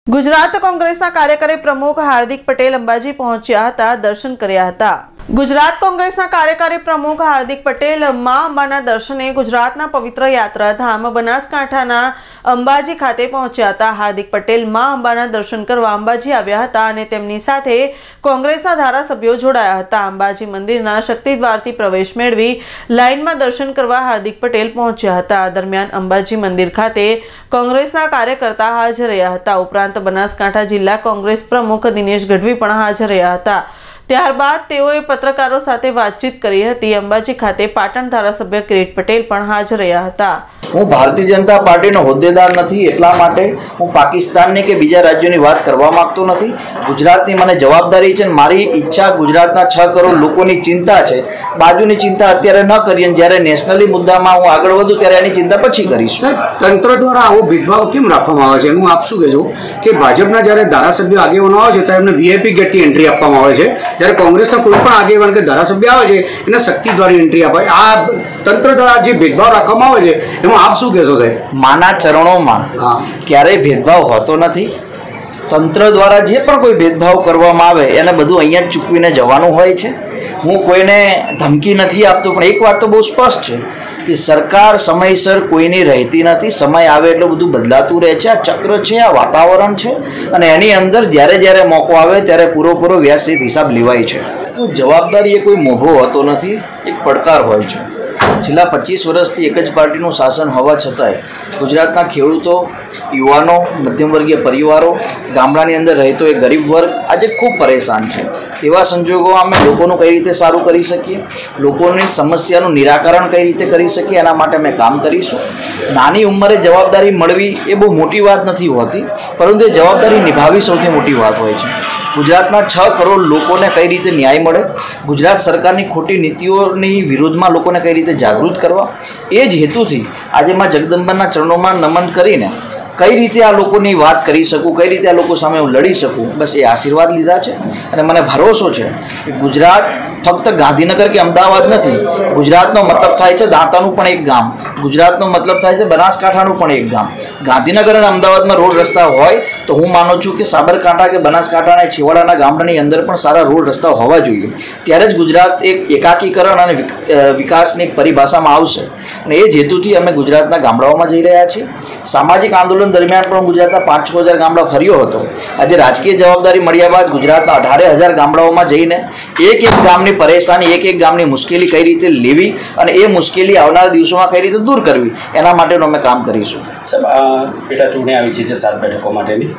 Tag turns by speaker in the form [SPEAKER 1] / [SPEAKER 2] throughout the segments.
[SPEAKER 1] ગુજરાત કોંગ્રેસના કાર્યકારી પ્રમુખ હાર્દિક પટેલ અંબાજી પહોંચ્યા હતા, દર્શન કર્યા હતા। ગુજરાત કોંગ્રેસના કાર્યકારી પ્રમુખ હાર્દિક પટેલ મા અંબાના દર્શને ગુજરાતના પવિત્ર યાત્રાધામ બનાસકાંઠાના અંબાજી ખાતે પહોંચ્યા હતા। હાર્દિક પટેલ મા અંબાના દર્શન કરવા અંબાજી આવ્યા હતા અને તેમની સાથે કોંગ્રેસના ધારાસભ્યો જોડાયા હતા। અંબાજી મંદિરના શક્તિદ્વારથી પ્રવેશ મેળવી લાઇનમાં દર્શન કરવા હાર્દિક પટેલ પહોંચ્યા હતા। દરમિયાન અંબાજી મંદિર ખાતે કોંગ્રેસના કાર્યકર્તા હાજર રહ્યા હતા। ઉપરાંત બનાસકાંઠા જિલ્લા કોંગ્રેસ પ્રમુખ દિનેશ ગઢવી પણ હાજર રહ્યા હતા। ત્યારબાદ તેઓએ પત્રકારો સાથે વાતચીત કરી હતી। અંબાજી ખાતે પાટણ ધારાસભ્ય કિરીટ પટેલ પણ હાજર રહ્યા હતા।
[SPEAKER 2] હું ભારતીય જનતા પાર્ટીનો હોદ્દેદાર નથી, એટલા માટે હું પાકિસ્તાનની કે બીજા રાજ્યોની વાત કરવા માંગતો નથી। ગુજરાતની મને જવાબદારી છે, મારી ઈચ્છા ગુજરાતના 6 કરોડ લોકોની ચિંતા છે। બાજુની ચિંતા અત્યારે ન કરીએ, જ્યારે નેશનલી મુદ્દામાં હું આગળ વધું ત્યારે એની ચિંતા પછી કરીશ।
[SPEAKER 3] તંત્ર દ્વારા આવો ભેદભાવ કેમ રાખવામાં આવે છે? હું આપ શું કહેજો કે ભાજપના જ્યારે ધારાસભ્ય આગેવાનો આવે છે ત્યારે એમને વીઆઈપી ગેટથી એન્ટ્રી આપવામાં આવે છે, જ્યારે કોંગ્રેસના કોઈ પણ આગેવાન કે ધારાસભ્ય આવે છે એને શક્તિ દ્વારા એન્ટ્રી અપાય। આ તંત્ર દ્વારા જે ભેદભાવ રાખવામાં આવે છે એમાં આપ શું કહેશો સાહેબ?
[SPEAKER 2] માના ચરણોમાં ક્યારેય ભેદભાવ હોતો નથી। તંત્ર દ્વારા જે પણ કોઈ ભેદભાવ કરવામાં આવે એને બધું અહીંયા જ ચૂકવીને જવાનું હોય છે। હું કોઈને ધમકી નથી આપતો, પણ એક વાત તો બહુ સ્પષ્ટ છે કે સરકાર સમયસર કોઈની રહેતી નથી। સમય આવે એટલે બધું બદલાતું રહે છે। આ ચક્ર છે, આ વાતાવરણ છે, અને એની અંદર જ્યારે મોકો આવે ત્યારે પૂરો વ્યવસ્થિત હિસાબ લેવાય છે। જવાબદારી એ કોઈ મોભો હોતો નથી, એક પડકાર હોય છે। છેલ્લા 25 વર્ષથી એક જ પાર્ટીનું શાસન હોવા છતાંય ગુજરાતના ખેડૂતો, યુવાનો, મધ્યમવર્ગીય પરિવારો, ગામડાની અંદર રહેતો એક ગરીબ વર્ગ આજે ખૂબ પરેશાન છે। તેવા સંજોગોમાં અમે લોકોનું કઈ રીતે સારું કરી શકીએ, લોકોની સમસ્યાનું નિરાકરણ કઈ રીતે કરી શકીએ, એના માટે અમે કામ કરીશું। નાની ઉંમરે જવાબદારી મળવી એ બહુ મોટી વાત નથી હોતી, પરંતુ એ જવાબદારી નિભાવવી સૌથી મોટી વાત હોય છે। ગુજરાતના 6 કરોડ લોકોને કઈ રીતે ન્યાય મળે, ગુજરાત સરકારની ખોટી નીતિઓની વિરુદ્ધમાં લોકોને કઈ રીતે જાગૃત કરવા, એ જ હેતુથી આજે માં જગદંબાના ચરણોમાં નમન કરીને કઈ રીતે આ લોકોની વાત કરી શકું, કઈ રીતે આ લોકો સામે હું લડી શકું, બસ એ આશીર્વાદ લીધા છે। અને મને ભરોસો છે કે ગુજરાત ફક્ત ગાંધીનગર કે અમદાવાદ નથી, ગુજરાતનો મતલબ થાય છે દાંતાનું પણ એક ગામ, ગુજરાતનો મતલબ થાય છે બનાસકાંઠાનું પણ એક ગામ। ગાંધીનગર અને અમદાવાદમાં રોડ રસ્તા હોય તો હું માનું છું કે સાબરકાંઠા કે બનાસકાંઠાના છેવાડાના ગામડાની અંદર પણ સારા રોડ રસ્તા હોવા જોઈએ, ત્યારે જ ગુજરાત એક એકાકીકરણ અને વિકાસની એક પરિભાષામાં આવશે। અને એ જ હેતુથી અમે ગુજરાતના ગામડાઓમાં જઈ રહ્યા છીએ। સામાજિક આંદોલન દરમિયાન પણ ગુજરાતના 5-6 હજાર ગામડા ફર્યો હતો। આજે રાજકીય જવાબદારી મળ્યા બાદ ગુજરાતના 18,000 ગામડાઓમાં જઈને એક ગામની પરેશાની, એક ગામની મુશ્કેલી કઈ રીતે લેવી અને એ મુશ્કેલી આવનારા દિવસોમાં કઈ રીતે દૂર કરવી, એના માટેનું અમે કામ કરીશું।
[SPEAKER 4] સાહેબ, પેટા ચૂંટણી આવી છે 7 બેઠકો માટેની,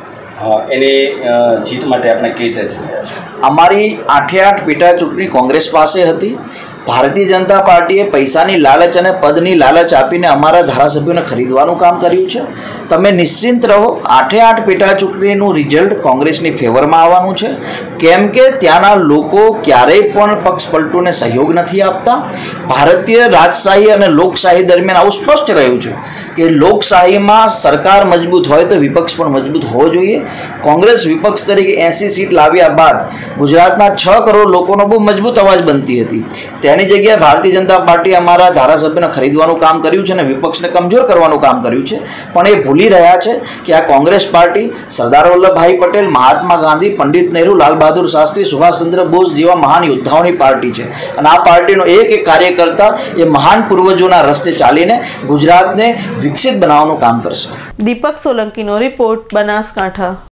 [SPEAKER 4] એની જીત માટે આપણે કઈ રીતે જોયા છે?
[SPEAKER 2] અમારી 8 પેટા ચૂંટણી કોંગ્રેસ પાસે હતી। ભારતીય જનતા પાર્ટીએ પૈસાની લાલચ અને પદની લાલચ આપીને અમારા ધારાસભ્યોને ખરીદવાનું કામ કર્યું છે। તમે નિશ્ચિંત રહો, 8 પેટા ચૂંટણીનું રિઝલ્ટ કોંગ્રેસની ફેવરમાં આવવાનું છે, કેમ કે ત્યાંના લોકો ક્યારેય પણ પક્ષ પલટુને સહયોગ નથી આપતા। ભારતીય રાજશાહી અને લોકશાહી દરમિયાન આવું સ્પષ્ટ રહ્યું છે કે લોકશાહીમાં સરકાર મજબૂત હોય તો વિપક્ષ પણ મજબૂત હોવો જોઈએ। કોંગ્રેસ વિપક્ષ તરીકે 80 સીટ લાવ્યા બાદ ગુજરાતના 6 કરોડ લોકોનો બહુ મજબૂત અવાજ બનતી હતી, તેની જગ્યાએ ભારતીય જનતા પાર્ટી અમારા ધારાસભ્યોને ખરીદવાનું કામ કર્યું છે અને વિપક્ષને કમજોર કરવાનું કામ કર્યું છે। પણ એ ભૂલી રહ્યા છે કે આ કોંગ્રેસ પાર્ટી સરદાર વલ્લભભાઈ પટેલ, મહાત્મા ગાંધી, પંડિત નહેરુ, લાલ બહાદુર શાસ્ત્રી, સુભાષચંદ્ર બોઝ જેવા મહાન યોદ્ધાઓની પાર્ટી છે, અને આ પાર્ટીનો એક કાર્યકર્તા એ મહાન પૂર્વજોના રસ્તે ચાલીને ગુજરાતને વિકસિત બનાવવાનું કામ કરશે।
[SPEAKER 1] દીપક સોલંકીનો રિપોર્ટ, બનાસકાંઠા।